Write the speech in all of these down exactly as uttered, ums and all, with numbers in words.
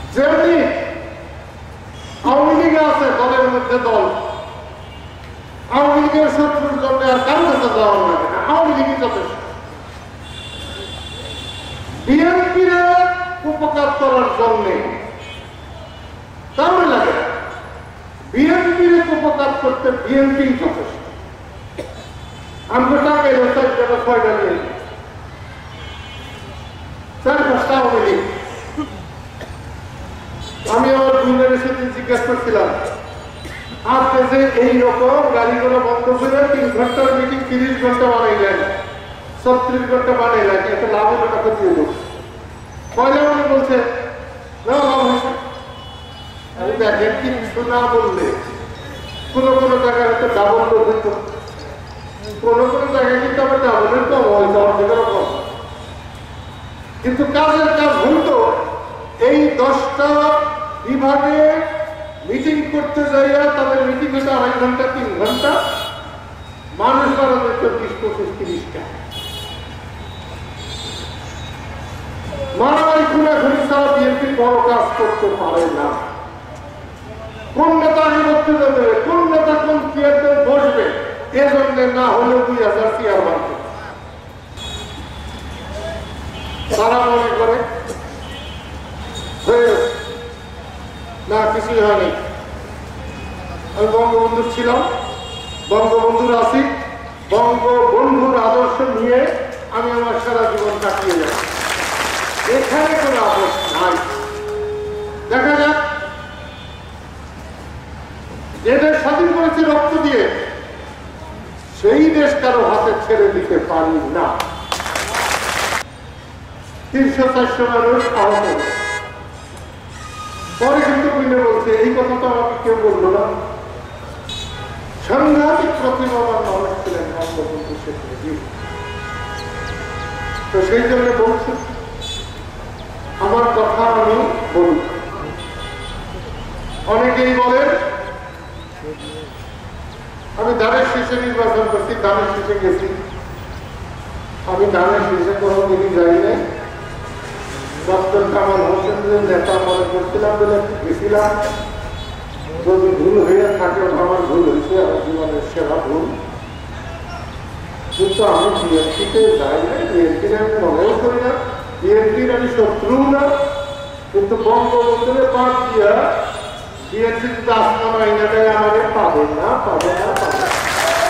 যেমনি আওয়ামী লীগে আছে দলের মধ্যে দল, আওয়ামী লীগের শত্রুর জন্য আর কারো কাছে যাওয়ার লাগে না, আওয়ামী লীগই যথেষ্ট। বিএনপির উপকার করার জন্য কারো লাগে না, বিএনপির উপকার করতে বিএনপি যথেষ্ট। আমরা টাকা এলো চারটা ছয়টা নিয়ে চার পাঁচটা আওয়ামী লীগ। আমি আমার দুজনের সাথে জিজ্ঞাসা করছিলাম, আপনি যে এইরকম গাড়িগুলো বন্ধ করে তিন ঘন্টার মিটিং তিরিশ ঘন্টা বানাইলেন, ছত্রিশ ঘন্টা বানাইলেন, এত লাভ হলো টাকা দিয়ে দেবো। পয়লা মানে বলছে না লাভ হয়েছে। আমি দেখেন কিছু না বললে কোনো কোনো জায়গায় হয়তো ডাবল লোক হইতো, কোনো কোনো জায়গায় কিন্তু আবার ডাবলের কম হয়তো, অর্ধেকেরও কম। কিন্তু কাজের কাজ হইতো। এই দশটা বিভাগে মিটিং করতে যাইয়া তাদের মিটিং হতো আড়াই ঘন্টা তিন ঘন্টা, মানুষ বাড়া যেত বিশ পঁচিশ তিরিশটা। মারামারি খুনাখুনি ছাড়া বিএনপি বড় কাজ করতে পারে না। কোন নেতা আগে বক্তৃতা দেবে, কোন নেতা কোন চেয়ারম্যান বসবে, এজন্য না হলেও দুই হাজার চেয়ার বাড়বে। তারা মনে করে না কিছুই হয়নি। আমি বঙ্গবন্ধুর ছিলাম, বঙ্গবন্ধুর আছি, বঙ্গবন্ধুর আদর্শ নিয়ে আমি আমার সারা জীবন কাটিয়ে যাব। এখানে কোনো আদর্শ নাই। দেখা যাক, যে দেশ স্বাধীন করেছে রক্ত দিয়ে, সেই দেশ কারো হাতে ছেড়ে দিতে পারি না। তিনশো চারশো মানুষ আহত, পরে কিন্তু বুঝলে বলছে এই কথা তো আমাকে কেউ বললো না। সাংঘাতিক প্রতিভাবান মানুষ ছিলেন বঙ্গবন্ধু শেখ মুজিব। তো সেই জন্য বলছি, আমার কথা আমি বলি। অনেকেই বলেন আমি ধানের শীষে নির্বাচন করছি, ধানের শীষে গেছি। আমি ধানের শীষে কোনো দিনই যাই নাই। ডক্টর কামাল হোসেনের নেতা মনে করছিলাম বলে গেছিলাম। যদি ভুল হয়ে থাকে আমার ভুল হয়েছে, আমার জীবনের সেরা ভুল। কিন্তু আমি বিএনপিতে যাই নাই, বিএনপির আমি মনেও করি না, বিএনপির আমি শত্রু না। কিন্তু বঙ্গবন্ধুরে বাদ দিয়া বিএনপি যদি আসমান আইনা দেয় আমাদের পাবে না, পাবে না, পাবে না।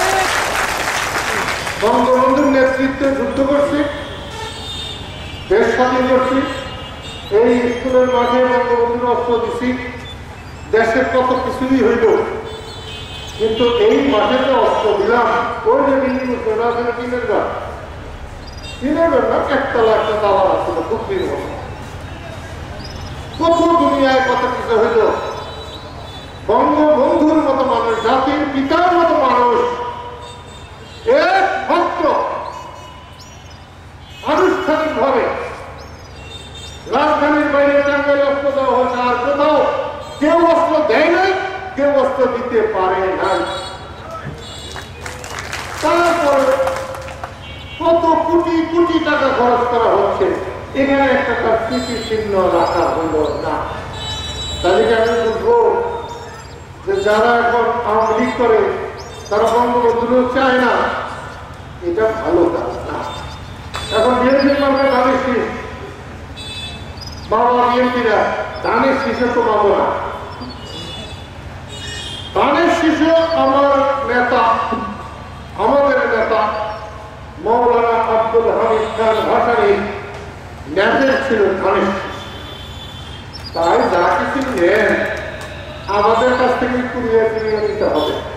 বঙ্গবন্ধুর নেতৃত্বে যুদ্ধ করছি, দেশ স্বাধীন করছি, এই স্কুলের মাঠে বঙ্গবন্ধুর অস্ত্র দিছি, দেশের কত কিছুই হইল। কিন্তু এই মাঠে যে অস্ত্র দিলাম, ওই যে বিল্ডিং উঠবে আসলে কিনের গা কিনের না, একতলা একটা তালা আসছিল বুদ্ধির মতো। কত দুনিয়ায় কত কিছু হইল। বঙ্গবন্ধুর মতো মানুষ, জাতির পিতার মতো মানুষ, একমাত্র আনুষ্ঠানিক ভাবে রাজধানীর বাইরে টাঙ্গাইলে অস্ত্র দেওয়া হয়েছে, আর কোথাও কেউ অস্ত্র দেয় নাই, কেউ অস্ত্র দিতে পারে নাই। তারপরে কত কোটি কোটি টাকা খরচ করা হচ্ছে, এখানে একটা তার স্মৃতি চিহ্ন রাখা হল না। তাদেরকে আমি বুঝবো যে যারা এখন আওয়ামী লীগ করে তারা বঙ্গবন্ধুরও চায় না, এটা ভালো কাজ না। এখন বিএনপির নামে ধানের শীষ, বাবা বিএনপিরা ধানের শীষে তো পাবো না। ধানের শীষে আমার নেতা, আমাদের নেতা মৌলানা আব্দুল হামিদ খান ভাসানী নেতা ছিল ধানের শীষ। তাই যা কিছু নেন আমাদের কাছ থেকে কুড়িয়ে ফিরিয়ে নিতে হবে।